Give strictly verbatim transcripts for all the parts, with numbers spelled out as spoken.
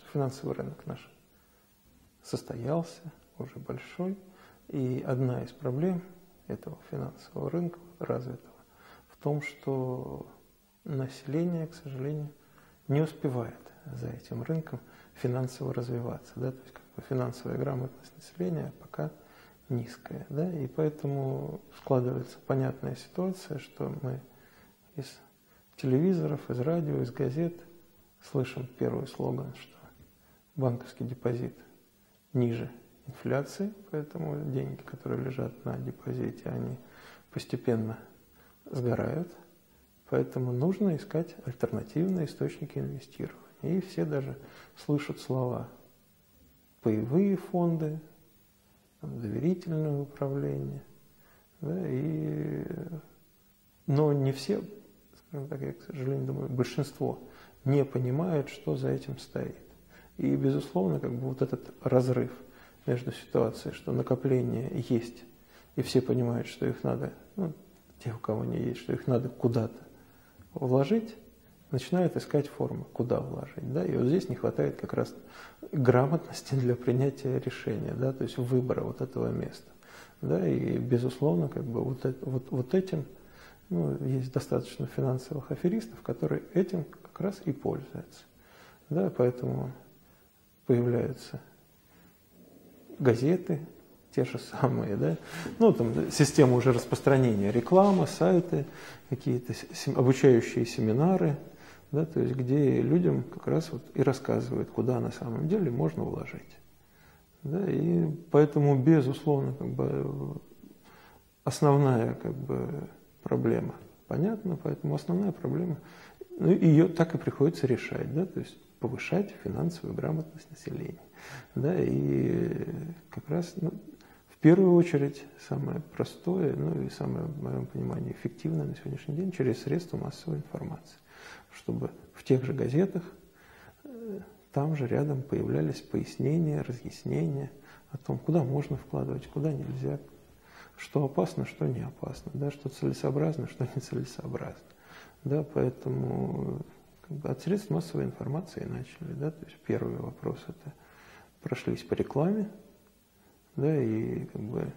финансовый рынок наш состоялся, уже большой, и одна из проблем этого финансового рынка развитого в том, что население, к сожалению, не успевает за этим рынком финансово развиваться, да, то есть как бы финансовая грамотность населения пока низкая, да, и поэтому складывается понятная ситуация, что мы из телевизоров, из радио, из газет слышим первый слоган, что банковский депозит ниже инфляции, поэтому деньги, которые лежат на депозите, они постепенно сгорают, поэтому нужно искать альтернативные источники инвестирования. И все даже слышат слова паевые фонды, там, доверительное управление, да, и... но не все, скажем так, я, к сожалению, думаю, большинство не понимает, что за этим стоит. И, безусловно, как бы вот этот разрыв между ситуацией, что накопления есть, и все понимают, что их надо, ну, те, у кого не есть, что их надо куда-то вложить, начинают искать формы, куда вложить. Да? И вот здесь не хватает как раз грамотности для принятия решения, да? То есть выбора вот этого места. Да? И, безусловно, как бы вот, это, вот, вот этим, ну, есть достаточно финансовых аферистов, которые этим как раз и пользуются. Да? Поэтому появляются газеты, те же самые, да, ну, там система уже распространения, реклама, сайты, какие-то обучающие семинары, да, то есть где людям как раз вот и рассказывают, куда на самом деле можно вложить. Да, и поэтому, безусловно, как бы основная как бы проблема понятна, поэтому основная проблема, ну, ее так и приходится решать, да, то есть повышать финансовую грамотность населения. Да, и как раз, ну, в первую очередь самое простое, ну и самое, в моем понимании, эффективное на сегодняшний день через средства массовой информации, чтобы в тех же газетах там же рядом появлялись пояснения, разъяснения о том, куда можно вкладывать, куда нельзя, что опасно, что не опасно, да, что целесообразно, что нецелесообразно. Да, поэтому как бы от средств массовой информации начали. Да, то есть первый вопрос – это прошлись по рекламе, да, и как бы,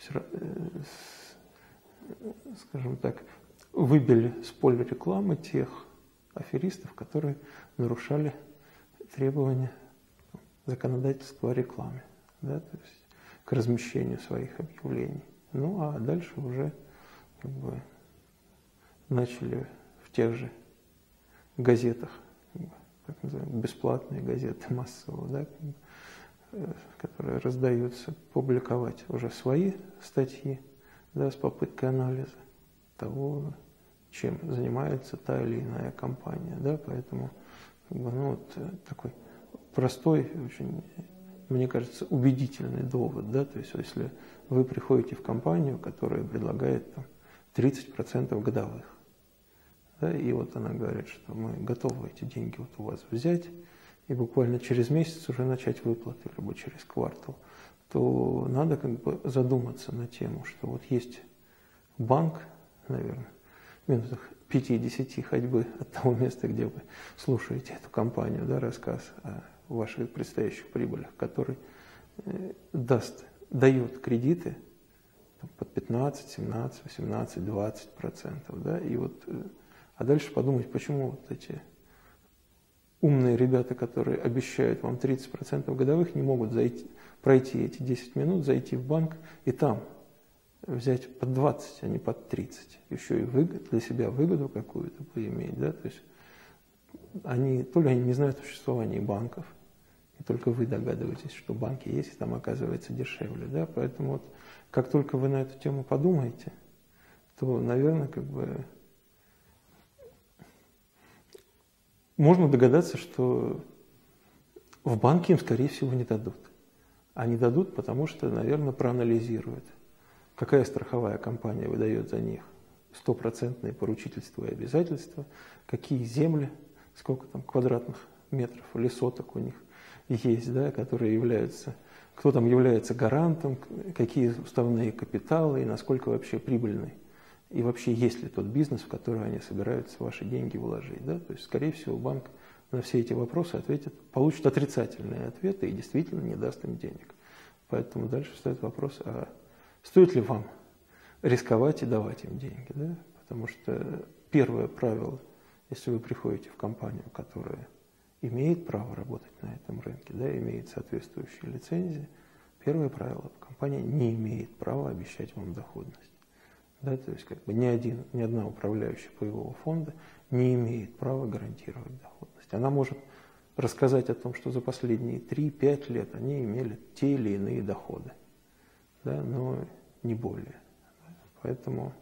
скажем так, выбили с поля рекламы тех аферистов, которые нарушали требования законодательства о рекламе, да, то есть к размещению своих объявлений. Ну а дальше уже как бы начали в тех же газетах, как называемые, бесплатные газеты массового, да, которые раздаются, публиковать уже свои статьи, да, с попыткой анализа того, чем занимается та или иная компания. Да, поэтому как бы, ну, вот, такой простой, очень, мне кажется, убедительный довод. Да, то есть если вы приходите в компанию, которая предлагает там, тридцать процентов годовых, да, и вот она говорит, что мы готовы эти деньги вот у вас взять, и буквально через месяц уже начать выплаты, либо через квартал, то надо как бы задуматься на тему, что вот есть банк, наверное, в минутах пяти-десяти ходьбы от того места, где вы слушаете эту компанию, да, рассказ о ваших предстоящих прибылях, который э, даст, дает кредиты там, под пятнадцать, семнадцать, восемнадцать, двадцать процентов, да, и вот, э, а дальше подумать, почему вот эти умные ребята, которые обещают вам тридцать процентов годовых, не могут зайти, пройти эти десять минут, зайти в банк и там взять под двадцать, а не под тридцать. Еще и выгод, для себя выгоду какую-то поиметь. Да? То есть они, то ли они не знают о существовании банков, и только вы догадываетесь, что банки есть, и там оказывается дешевле. Да? Поэтому вот, как только вы на эту тему подумаете, то, наверное, как бы можно догадаться, что в банке им, скорее всего, не дадут. А не дадут, потому что, наверное, проанализируют, какая страховая компания выдает за них стопроцентные поручительства и обязательства, какие земли, сколько там квадратных метров или соток у них есть, да, которые являются, кто там является гарантом, какие уставные капиталы и насколько вообще прибыльный. И вообще, есть ли тот бизнес, в который они собираются ваши деньги вложить. Да? То есть, скорее всего, банк на все эти вопросы ответит, получит отрицательные ответы и действительно не даст им денег. Поэтому дальше встает вопрос, а стоит ли вам рисковать и давать им деньги? Да? Потому что первое правило, если вы приходите в компанию, которая имеет право работать на этом рынке, да, имеет соответствующие лицензии, первое правило, компания не имеет права обещать вам доходность. Да, то есть как бы ни, один, ни одна управляющая паевого фонда не имеет права гарантировать доходность. Она может рассказать о том, что за последние три-пять лет они имели те или иные доходы, да, но не более. Поэтому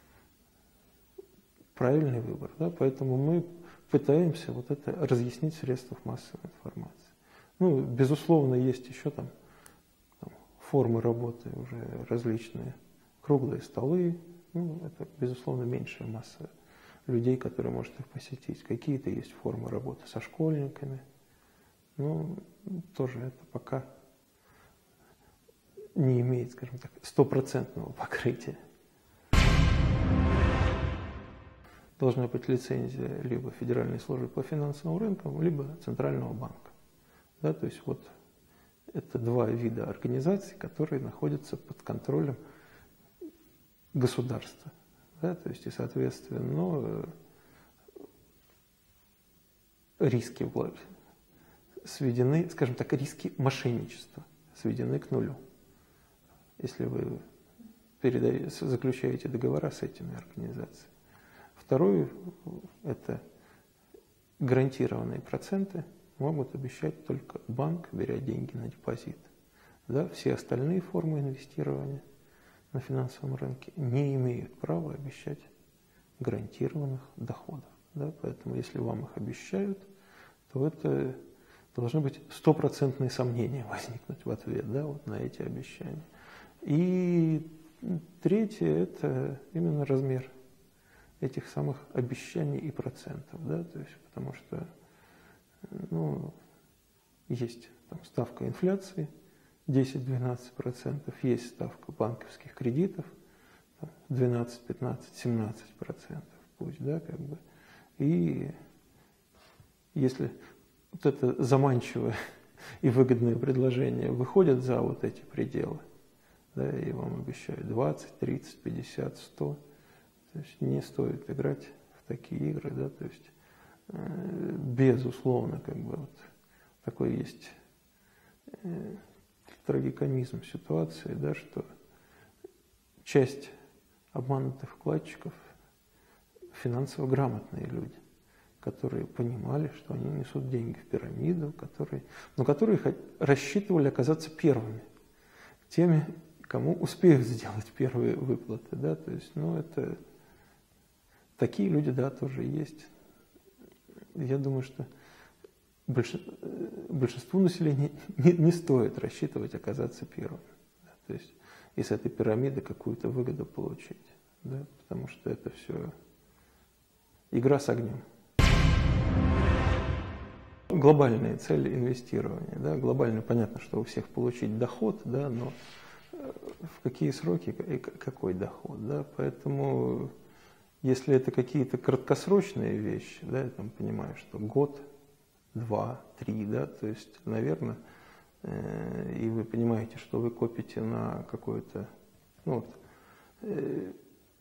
правильный выбор. Да, поэтому мы пытаемся вот это разъяснить в средствах массовой информации. Ну, безусловно, есть еще там, там формы работы уже различные, круглые столы, ну, это, безусловно, меньшая масса людей, которые может их посетить. Какие-то есть формы работы со школьниками, но тоже это пока не имеет, скажем так, стопроцентного покрытия. Должна быть лицензия либо Федеральной службы по финансовым рынкам, либо Центрального банка. Да, то есть вот это два вида организаций, которые находятся под контролем государства. Да, то есть и, соответственно, риски сведены, скажем так, риски мошенничества сведены к нулю. Если вы передаете, заключаете договора с этими организациями. Второе – это гарантированные проценты могут обещать только банк, беря деньги на депозит. Да, все остальные формы инвестирования на финансовом рынке не имеют права обещать гарантированных доходов. Да, поэтому если вам их обещают, то это должны быть стопроцентные сомнения возникнуть в ответ, да, вот на эти обещания. И третье – это именно размер этих самых обещаний и процентов, да, то есть потому что, ну, есть там ставка инфляции десять-двенадцать процентов, есть ставка банковских кредитов двенадцать, пятнадцать, семнадцать процентов, пусть, да, как бы, и если вот это заманчивое и выгодное предложение выходит за вот эти пределы, да, и вам обещают двадцать, тридцать, пятьдесят, сто, то есть не стоит играть в такие игры, да, то есть э, безусловно, как бы вот такой есть э, трагикомизм ситуации, да, что часть обманутых вкладчиков финансово грамотные люди, которые понимали, что они несут деньги в пирамиду, которые, но которые рассчитывали оказаться первыми, теми, кому успеют сделать первые выплаты, да, то есть, ну, это такие люди, да, тоже есть. Я думаю, что большинству населения не, не стоит рассчитывать оказаться первым, да, то есть из этой пирамиды какую-то выгоду получить, да, потому что это все игра с огнем. Глобальные цели инвестирования, да, глобально понятно, что у всех получить доход, да, но в какие сроки и какой доход, да, поэтому если это какие-то краткосрочные вещи, да, я там понимаю, что год, два, три, да, то есть, наверное, э, и вы понимаете, что вы копите на какое-то, ну, вот, э,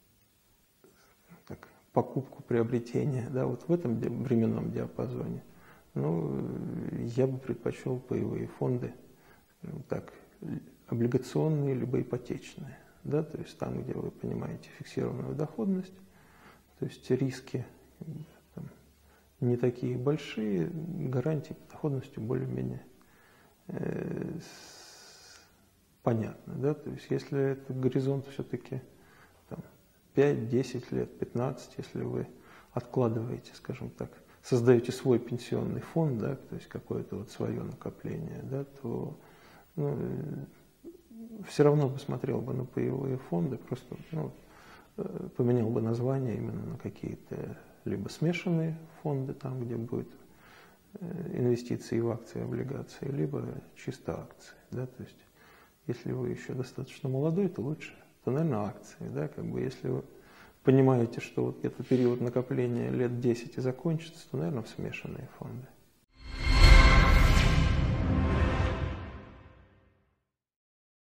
так, покупку, приобретение, да, вот в этом временном диапазоне, ну, я бы предпочел паевые фонды, скажем так, облигационные либо ипотечные, да, то есть там, где вы понимаете фиксированную доходность, то есть риски там не такие большие, гарантии по доходности более-менее э, понятны, да, то есть если это горизонт все-таки пять-десять лет, пятнадцать, если вы откладываете, скажем так, создаете свой пенсионный фонд, да, то есть какое-то вот свое накопление, да, то, ну, все равно бы смотрел бы на паевые фонды, просто, ну, поменял бы название именно на какие-то либо смешанные фонды, там, где будет инвестиции в акции, облигации, либо чисто акции, да, то есть если вы еще достаточно молодой, то лучше, то, наверное, акции, да, как бы, если вы понимаете, что вот где-то период накопления лет десять и закончится, то, наверное, в смешанные фонды.